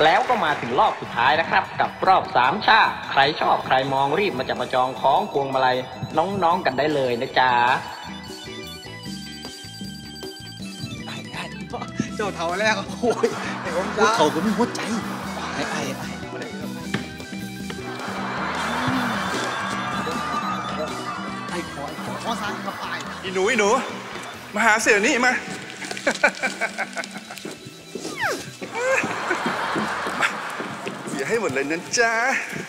แล้วก็มาถึงรอบสุดท้ายนะครับกับรอบ3ชาใครชอบใครมองรีบมาจับมาจองของพวงมาลัยน้องๆกันได้เลยนะจ๊ะเจ้าเท่าแล้วโอ้ยไอ้ผมจ้าเขาก็มีหัวใจไอ้ขอสารกับไอ้อีหนูมาหาเสี่ยวนี่มาอย่าให้หมดเลยนะจ๊ะ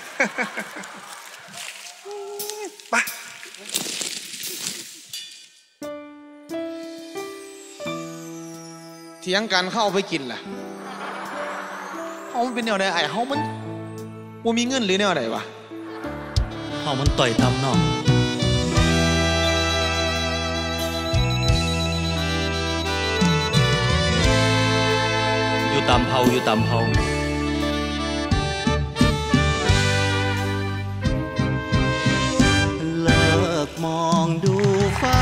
ไปเถียงกันเข้าไปกินล่ะเขามันเป็นแนวไหนไอ้เขามันมีเงินหรือแนวไหนวะเขามันต่อยตำนอกอยู่ตามเผาเลิกมองดูฟ้า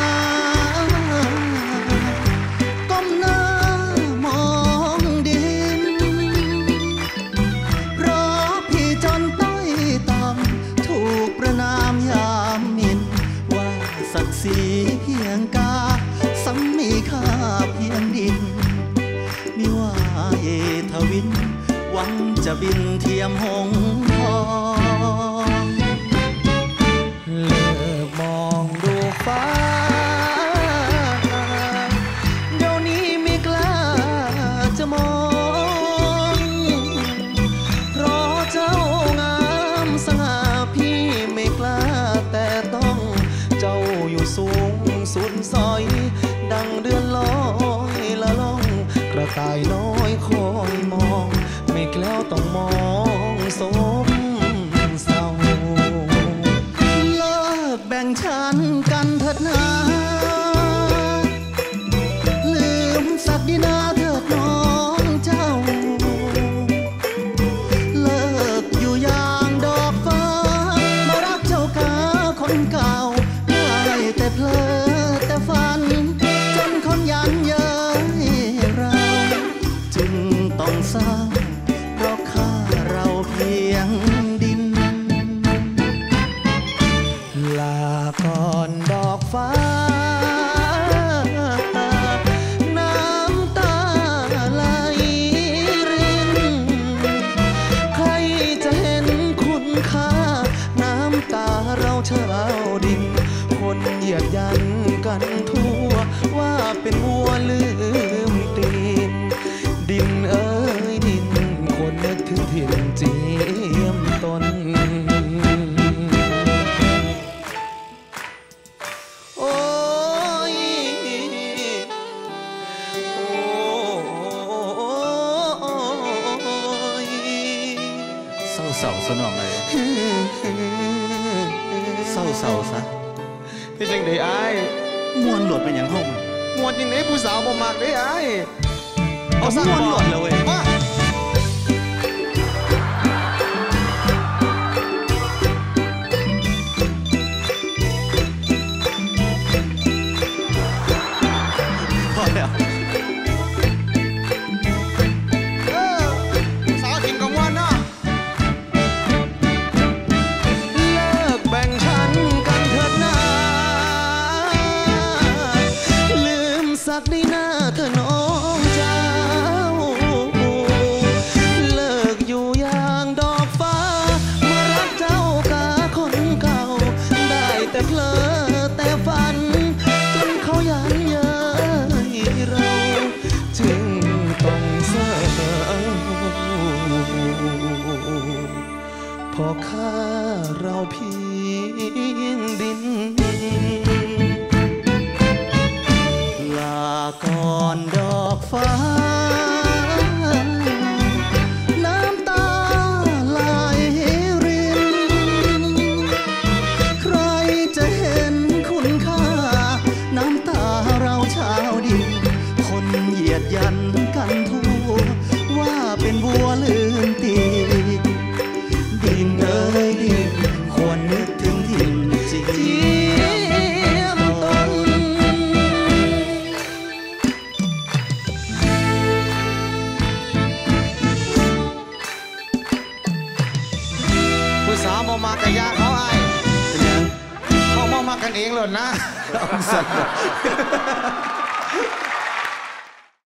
ก้มหน้ามองดินเพราะพี่จนต้อยต่ำถูกประนามยามหมิ่นว่าศักดิ์ศรีเพียงกาซ้ำมีค่าเพียงดินมิว่าเอทวินหวังจะบินเทียมหงทองเลิกมองดูฟ้าเดี๋ยวนี้ไม่กล้าจะมองเพราะเจ้างามสง่าพี่ไม่กล้าแต่ต้องเจ้าอยู่สูงสุดซอยดังเดือนลอยละล่องกระต่ายน้อยคอยมองไม่แกล้วต้องมองสมเศร้าเลิกแบ่งฉันกันเถิดนาลืมศักดินาเถิดน้องเจ้าเลิกอยู่อย่างดอกฟ้ามารักเจ้ากาคนเก่าได้แต่เพลอแต่ฝันจนคนยันเย้ยเราจึงต้องสร้างเพราะข้าเราเพียงดินลาก่อนดอกฟ้าน้ำตาไหลรินใครจะเห็นคุณค่าน้ำตาเราชาวดินคนเหยียดยันกันทั่วว่าเป็นวัวลืมตีนดินเอ้ยดินคนนึกถึงถิ่นเจียมตนโอ้ยโอ้ยเศร้าสนองเลยเศร้าซะเป็นจังได๋อ้ายมวนหลดเป็นอย่างห้องมวนจังได๋ผู้สาวบ่มักเด้อ้ายเอาซะมวนหลดเลยเว้ยมาพอแล้วสาวถิ่นก็ม่วนเนาะเลิกแบ่งฉันกันเถิดนาลืมศักดินาเธอน้องเจ้าเลิกอยู่อย่างดอกฟ้ามารักเจ้ากาคนเก่าได้แต่เพลอแต่ฝันจนเขายันเย้ยเราจึงต้องเศร้าพอข้าเราเพียงดินลาก่อนดอกฟ้าน้ำตาไหลรินใครจะเห็นคุณค่าน้ำตาเราชาวดินคนเหยียดยันกันทั่วว่าเป็นวัวลืมตีดินเอ้ยดินควรนึกถึงถิ่นเจียมตนสาวมากระยาเขาไอ้เป็นยังเขามากันเองเลยนะ